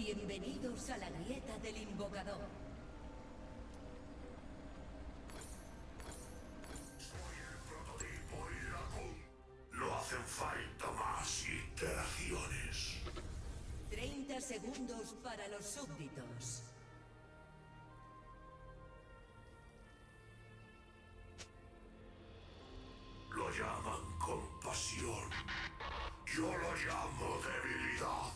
Bienvenidos a la grieta del invocador. Soy el prototipo Iracún. No hacen falta más iteraciones. 30 segundos para los súbditos. Lo llaman compasión. Yo lo llamo debilidad.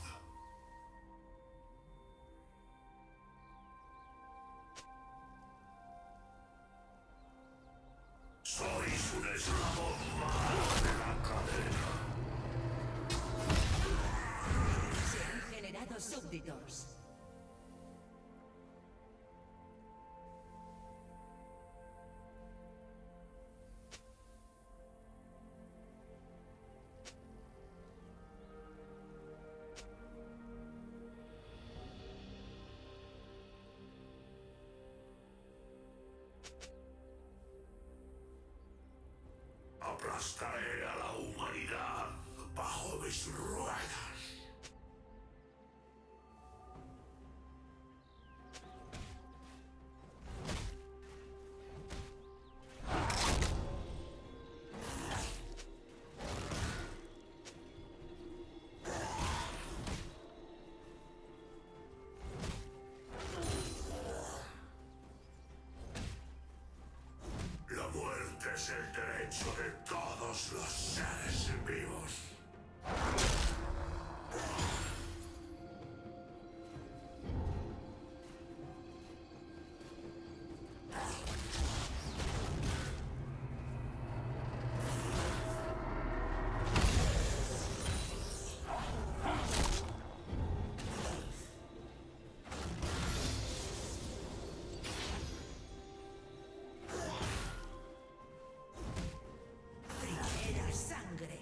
Sois un eslabón más de la cadena. Se han generado súbditos. Aplastaré a la humanidad bajo mis ruedas. La muerte es el derecho de todos los seres vivos. Primera sangre.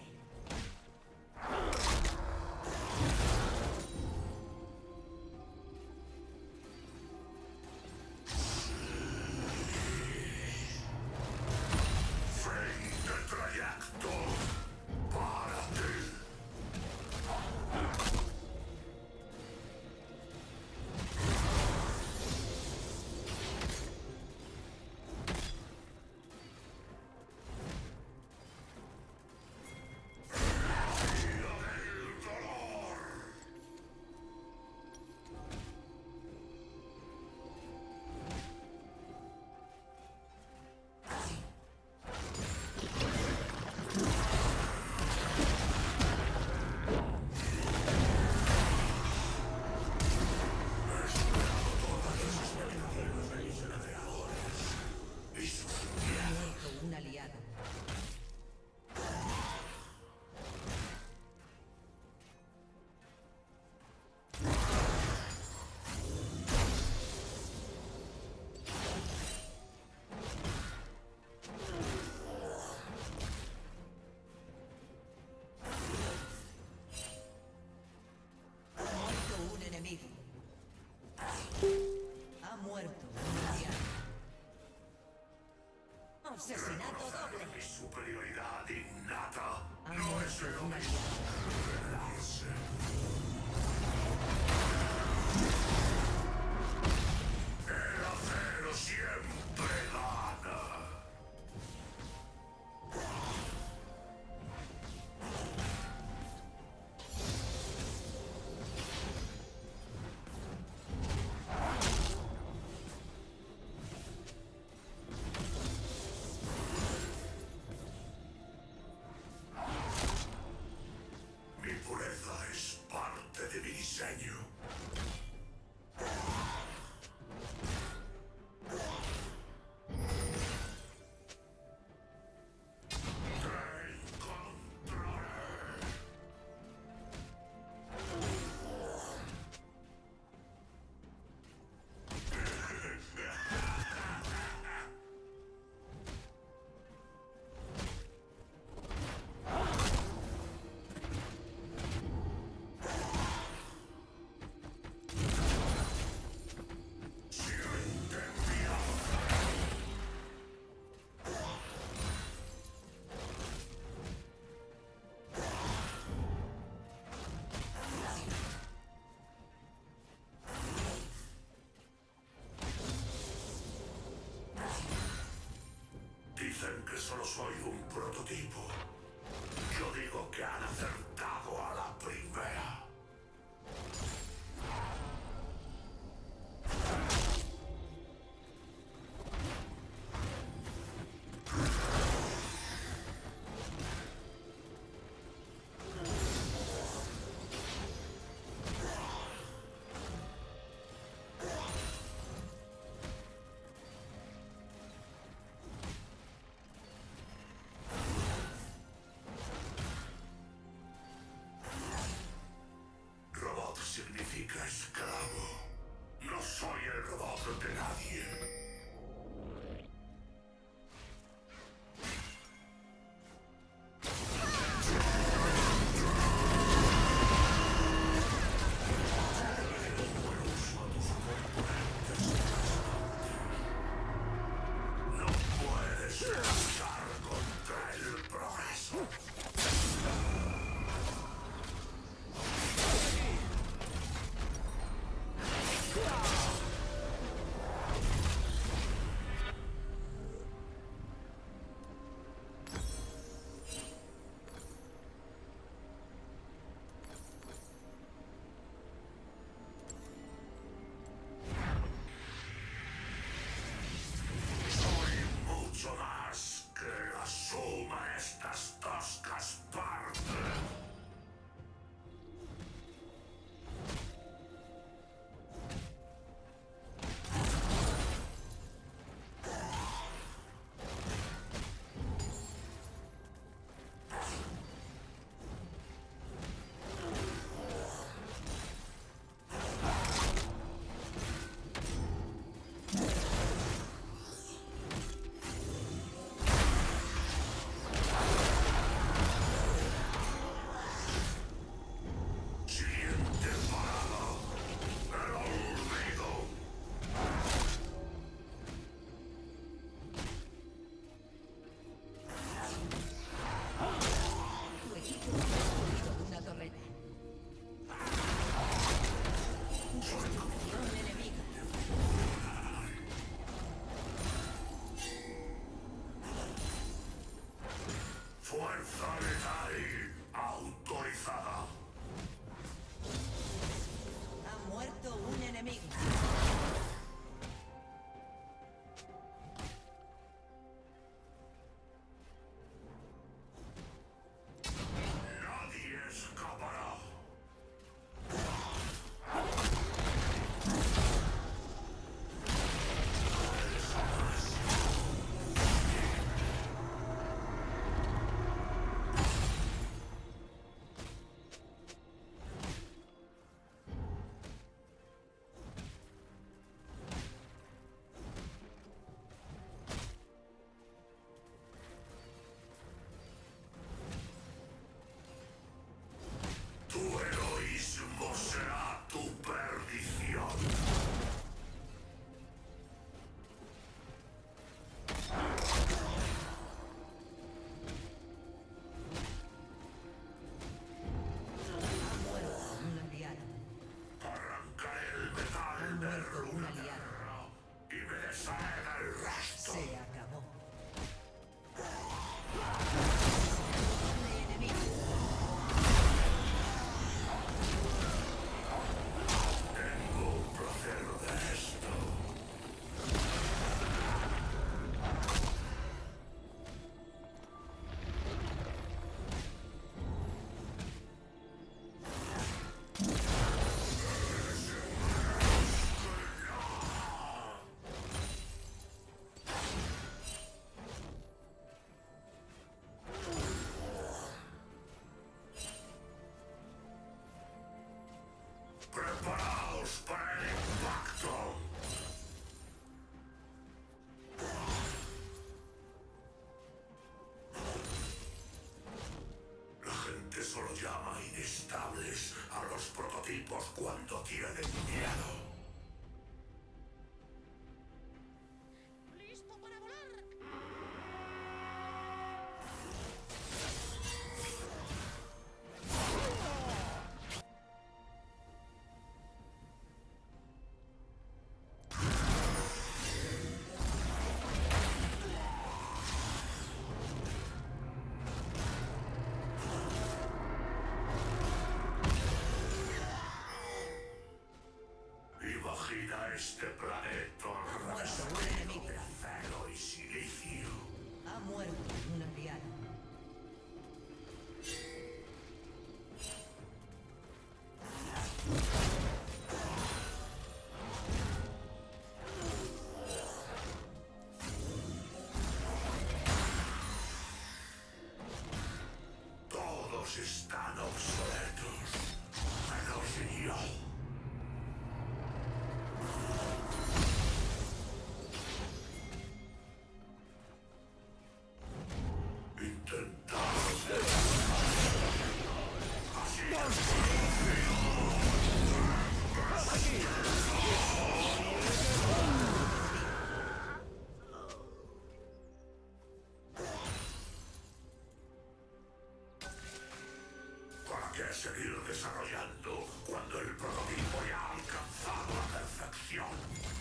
Fin de trayecto para ti. Día del dolor. Y sus Ha muerto un aliado. Ha muerto un enemigo. Ha muerto un aliado. Asesinato doble. mi superioridad innata Ha no es muerto lo un mismo aliado. que rebelarse. El acero siempre gana. que solo soy un prototipo. Yo digo que han acertado a la primera. Robot significa esclavo. No soy el robot de nadie. No puedes luchar contra el progreso. Soy mucho más que la suma de estas toscas partes. Siguiente parada, el olvido. Tu equipo ha destruido una torreta. Destrucción enemiga. Fuerza letal autorizada. Ha muerto un enemigo. Nadie escapará. Tu heroísmo será tu perdición. Ha muerto un aliado. Arrancaré el metal de muerto un Runa aliado. Guerra y me desharé del resto. Se acabó. De enemigo. Tengo un placer de esto. Preparaos para el impacto. La gente solo llama inestables a los prototipos cuando tienen miedo. ¡Listo para volar! Este planeta muerto un revestido enemigo. de acero y silicio. Ha muerto un aldeano. Todos están obsoletos, menos yo. ¿Para qué seguir desarrollando cuando el prototipo ya ha alcanzado la perfección?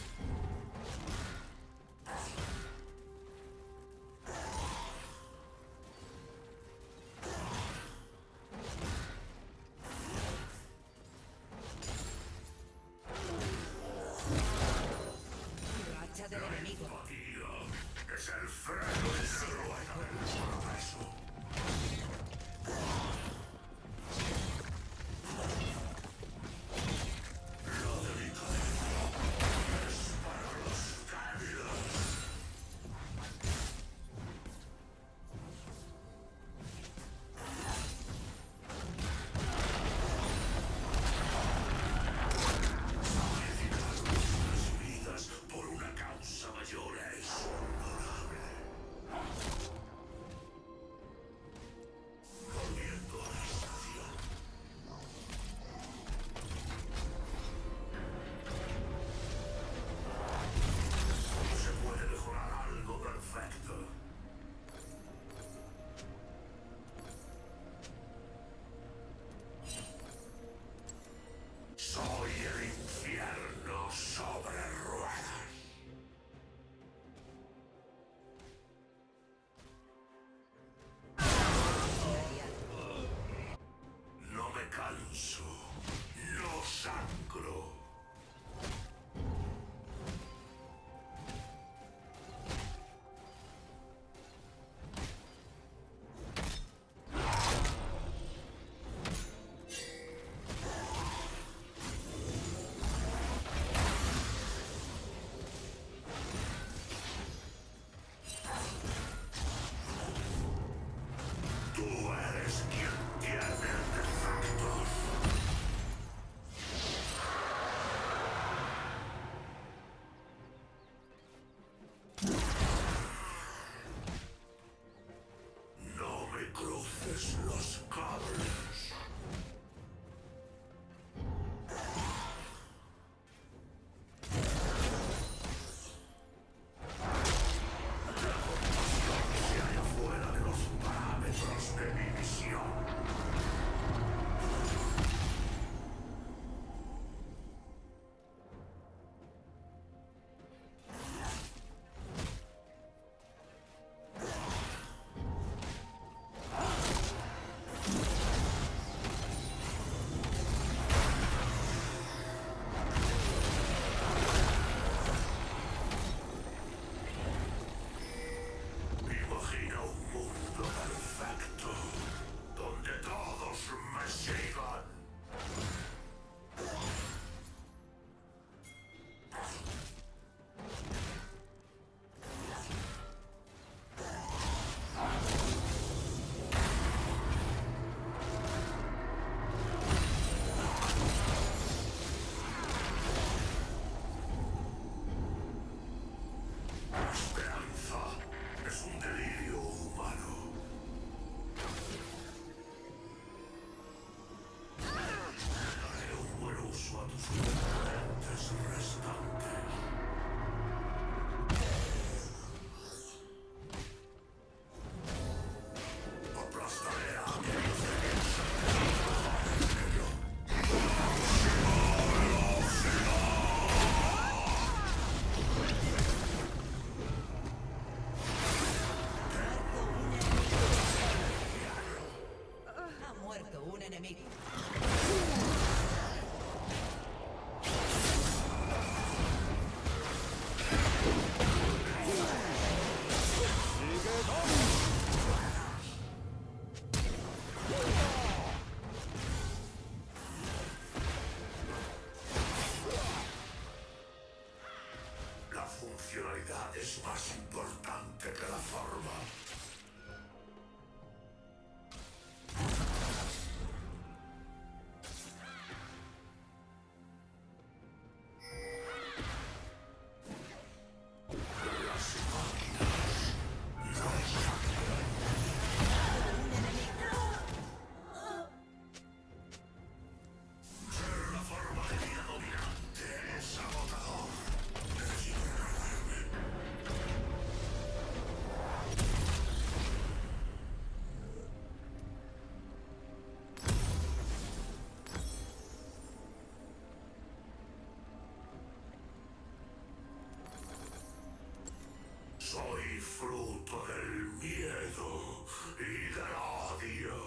Racha del enemigo. Empatía es el freno en la rueda del progreso. La delicadeza es para los débiles. Sacrificar nuestras vidas por una causa mayor es honorable. Volviendo a la estación. No se puede mejorar algo perfecto. Soy el infierno sobre ruedas. No me canso, no sangro. Tú eres quien tiene artefactos. No me cruces los cables. La compasión se halla fuera de los parámetros de mi visión. Imagina un mundo perfecto, donde todos me sigan. La esperanza es un delirio humano. Daré un buen uso a tus componentes restantes. Aplastaré a aquellos que piensan que son mejores que yo. Ha muerto un enemigo. es más importante que la forma. Soy fruto del miedo y del odio.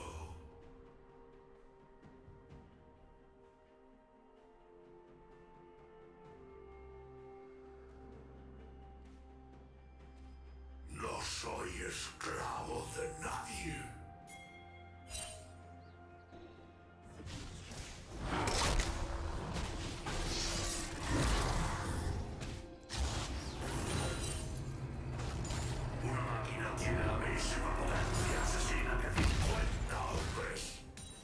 No soy esclavo de nadie. Una máquina tiene la misma potencia asesina que 50 hombres.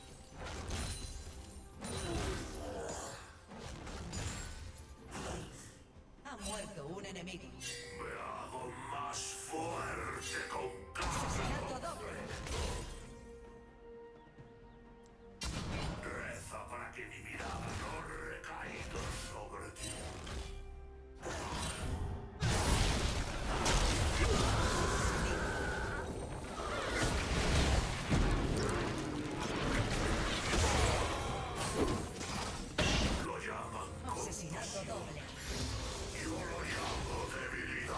Ha muerto un enemigo. Me hago más fuerte con cada Asesinato golpe. doble. Reza para que mi mirada no recaiga sobre ti. Lo llaman Asesinato compasión. doble. Yo lo llamo debilidad.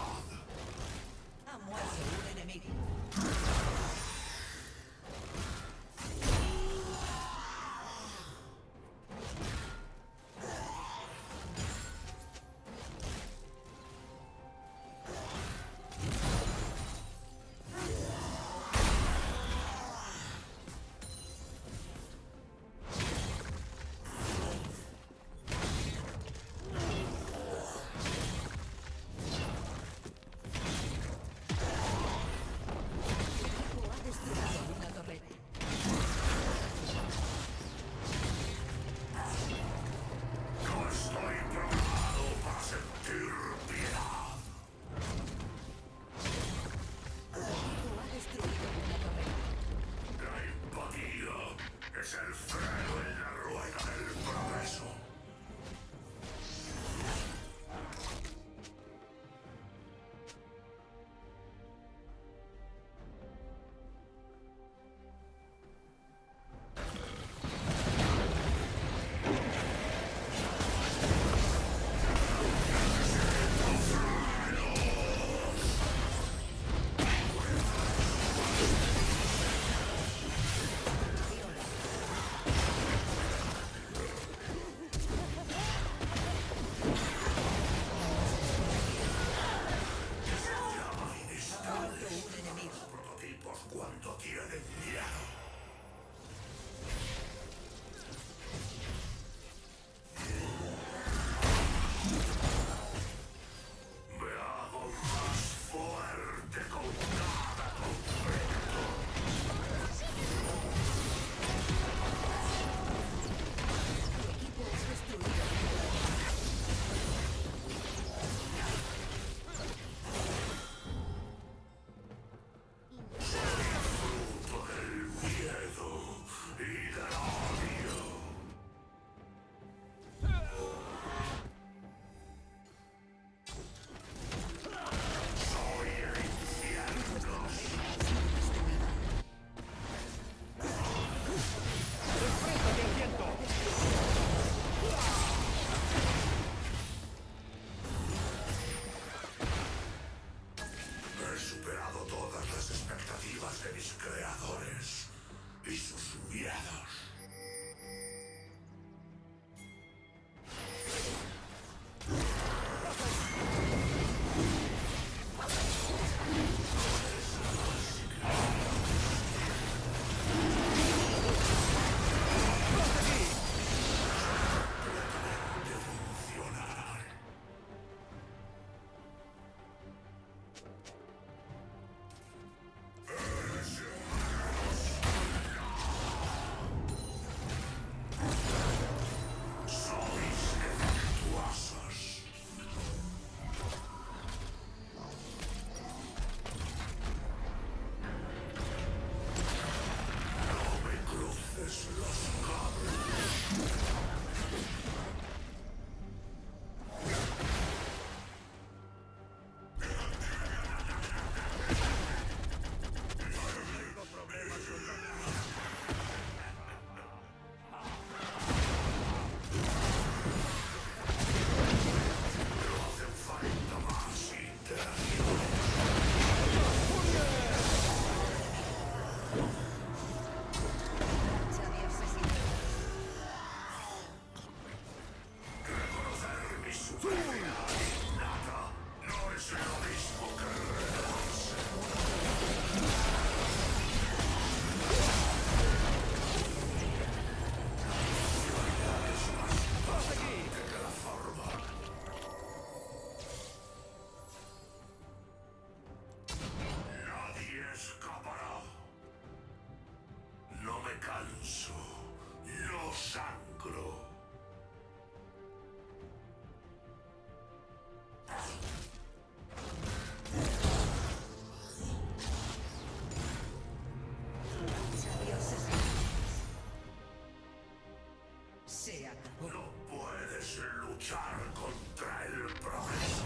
Se acabó. No puedes luchar contra el progreso.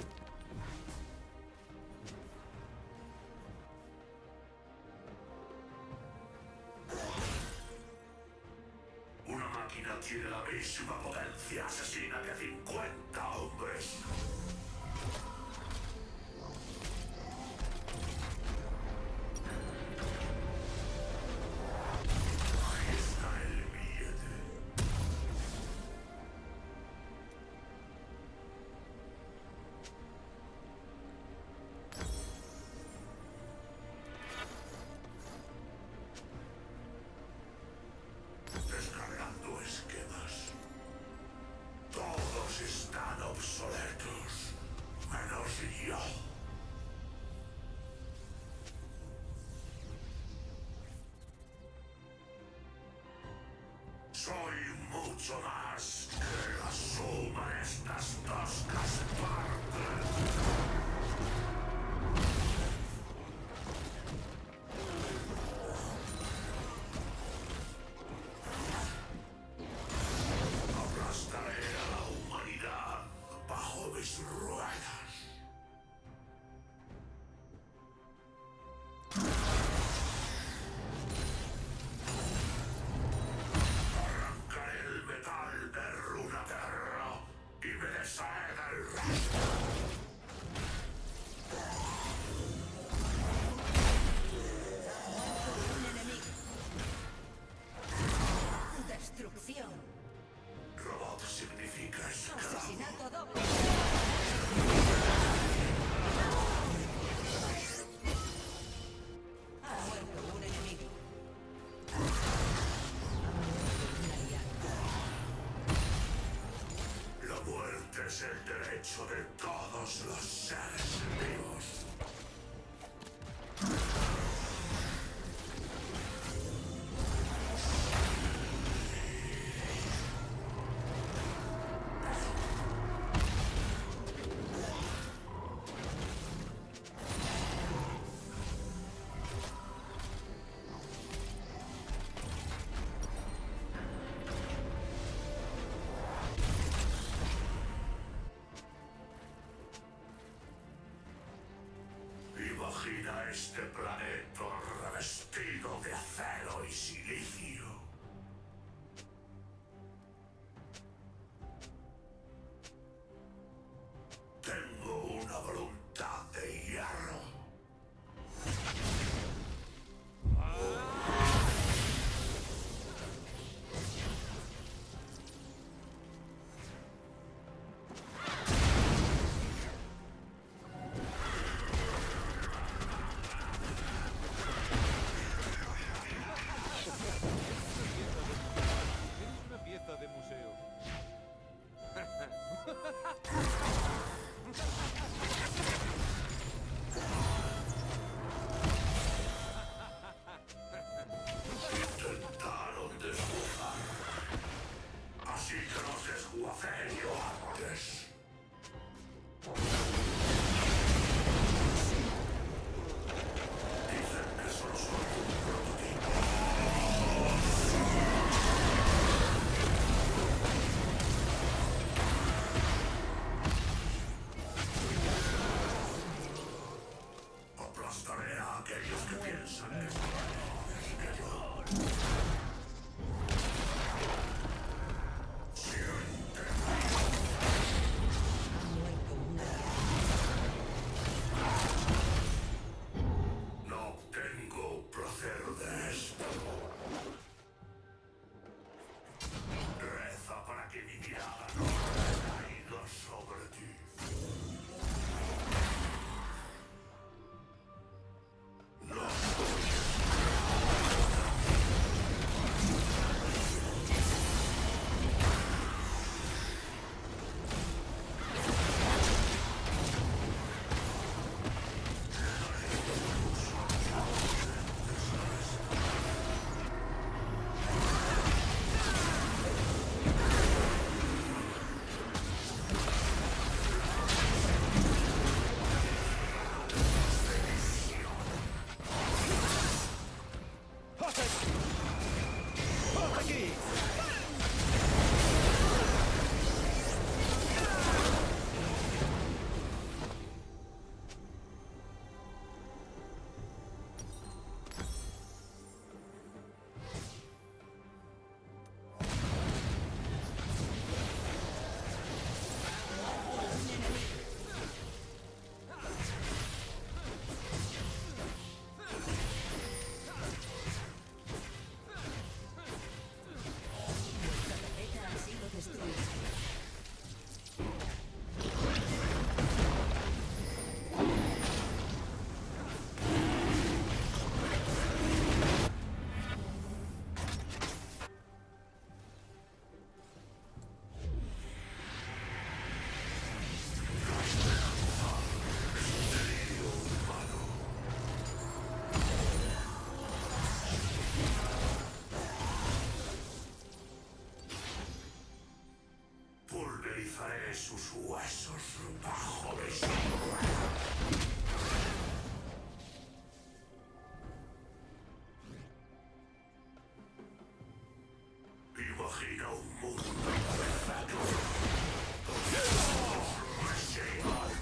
Una máquina tiene la misma potencia asesina que 50 hombres. Ahí está el billete. Descargando esquemas. Todos están obsoletos, menos yo. Soy mucho más que la suma de estas toscas partes. Aplastaré a la humanidad bajo mis ruedas. Arrancaré el metal de Runeterra y me desharé del resto. Un enemigo. Destrucción. Robot significa esclavo. Asesinato doble. Ha muerto un enemigo. Ha muerto un aliado. La muerte es el derecho de todos los seres vivos. Imagina este planeta revestido de acero y silicio. Tengo una voluntad de hierro. Eres una pieza de museo. Intentaron desguazar. Así que los desguacé yo antes. Dicen que solo soy un prototipo. Aplastaré a aquellos que piensan que son mejores que yo. Siente. Ha muerto un aliado. No obtengo placer de esto. Reza para que mi mirada no caiga sobre ti. No Romperé sus huesos bajo mis... Imagina un mundo perfecto. Todos me sigan.